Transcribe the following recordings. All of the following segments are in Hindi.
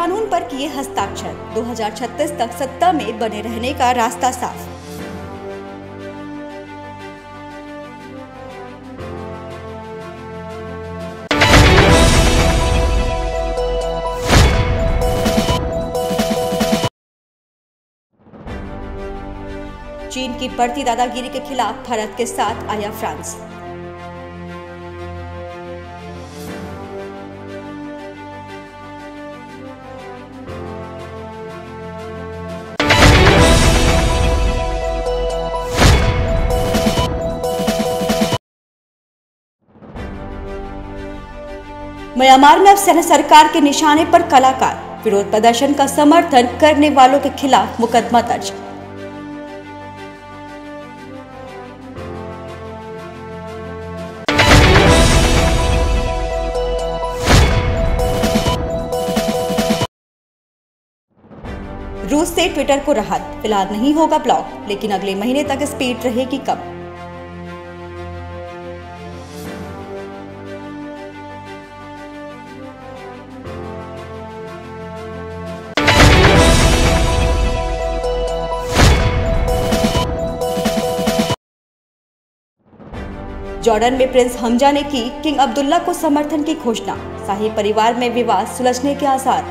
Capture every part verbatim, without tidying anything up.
कानून पर किए हस्ताक्षर, दो हज़ार छत्तीस तक सत्ता में बने रहने का रास्ता साफ। चीन की बढ़ती दादागिरी के खिलाफ भारत के साथ आया फ्रांस। म्यांमार में अब सेना सरकार के निशाने पर कलाकार, विरोध प्रदर्शन का समर्थन करने वालों के खिलाफ मुकदमा दर्ज। रूस से ट्विटर को राहत, फिलहाल नहीं होगा ब्लॉक, लेकिन अगले महीने तक स्पीड रहेगी कम। जॉर्डन में प्रिंस हमजा ने की किंग अब्दुल्ला को समर्थन की घोषणा, शाही परिवार में विवाद सुलझने के आसार।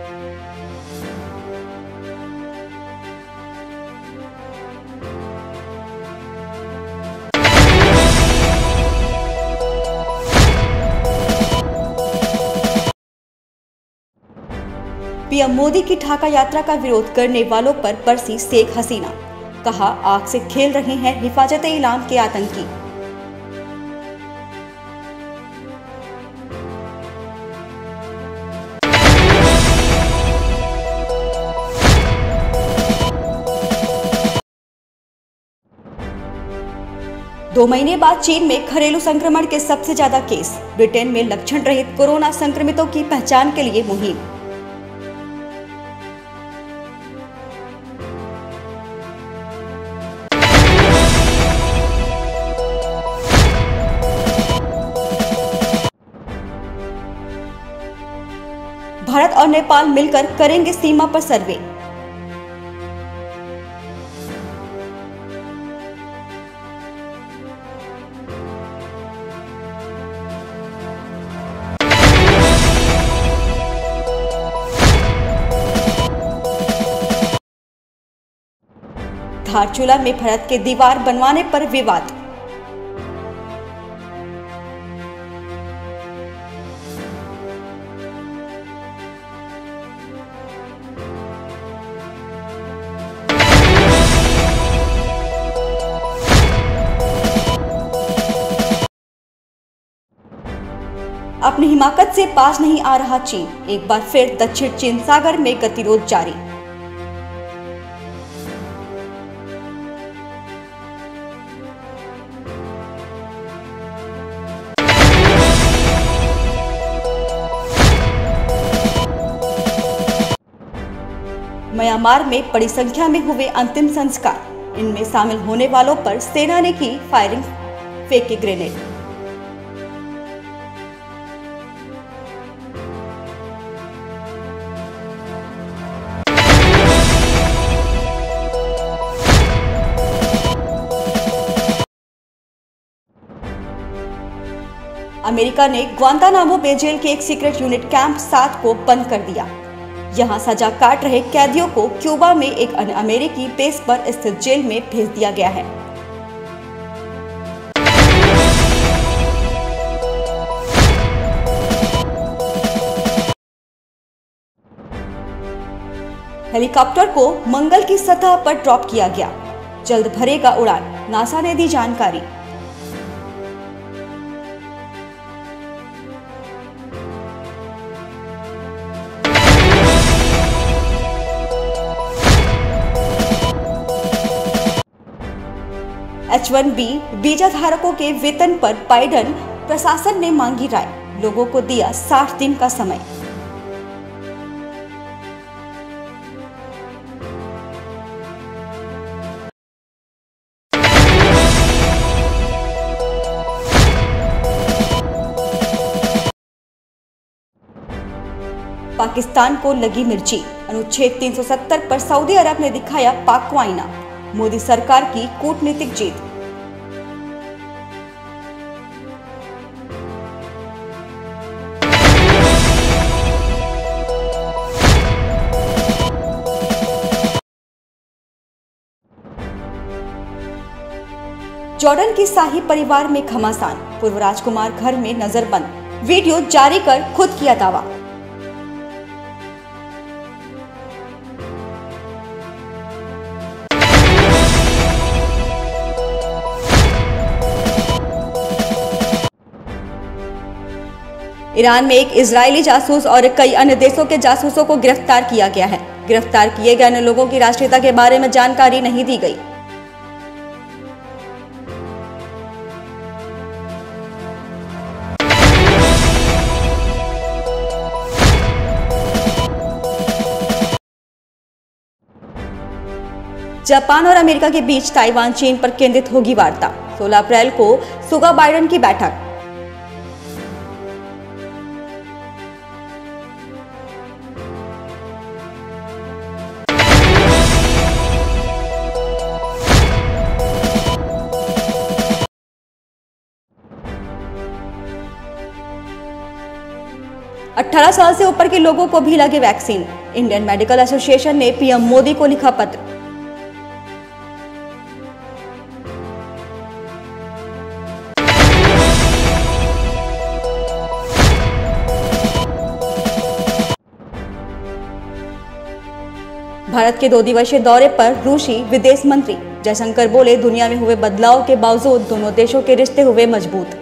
पीएम मोदी की ढाका यात्रा का विरोध करने वालों पर बरसी शेख हसीना, कहा आग से खेल रहे हैं हिफाजत-ए-इस्लाम के आतंकी। दो महीने बाद चीन में घरेलू संक्रमण के सबसे ज्यादा केस, ब्रिटेन में लक्षण रहित कोरोना संक्रमितों की पहचान के लिए मुहिम। भारत और नेपाल मिलकर करेंगे सीमा पर सर्वे। धारचूला में भारत के दीवार बनवाने पर विवाद। अपनी हिमाकत से पास नहीं आ रहा चीन, एक बार फिर दक्षिण चीन सागर में गतिरोध जारी। म्यांमार में बड़ी संख्या में हुए अंतिम संस्कार, इनमें शामिल होने वालों पर सेना ने की फायरिंग, फेंके ग्रेनेड। अमेरिका ने ग्वांतानामो बे जेल के एक सीक्रेट यूनिट कैंप सात को बंद कर दिया। यहां सजा काट रहे कैदियों को क्यूबा में एक अमेरिकी बेस पर स्थित जेल में भेज दिया गया है। हेलीकॉप्टर को मंगल की सतह पर ड्रॉप किया गया, जल्द भरेगा उड़ान, नासा ने दी जानकारी। एच वन बी वीजा धारकों के वेतन पर बाइडेन प्रशासन ने मांगी राय, लोगों को दिया साठ दिन का समय। पाकिस्तान को लगी मिर्ची। अनुच्छेद तीन सौ सत्तर पर सऊदी अरब ने दिखाया पाक को आईना। मोदी सरकार की कूटनीतिक जीत। जॉर्डन की शाही परिवार में घमासान। पूर्व राजकुमार घर में नजरबंद। वीडियो जारी कर खुद किया दावा। ईरान में एक इजरायली जासूस और कई अन्य देशों के जासूसों को गिरफ्तार किया गया है। गिरफ्तार किए गए अन्य लोगों की राष्ट्रीयता के बारे में जानकारी नहीं दी गई। जापान और अमेरिका के बीच ताइवान चीन पर केंद्रित होगी वार्ता। सोलह अप्रैल को सुगा बाइडेन की बैठक। अठारह साल से ऊपर के लोगों को भी लगे वैक्सीन। इंडियन मेडिकल एसोसिएशन ने पीएम मोदी को लिखा पत्र। भारत के दो दिवसीय दौरे पर रूसी विदेश मंत्री जयशंकर बोले, दुनिया में हुए बदलाव के बावजूद दोनों देशों के रिश्ते हुए मजबूत।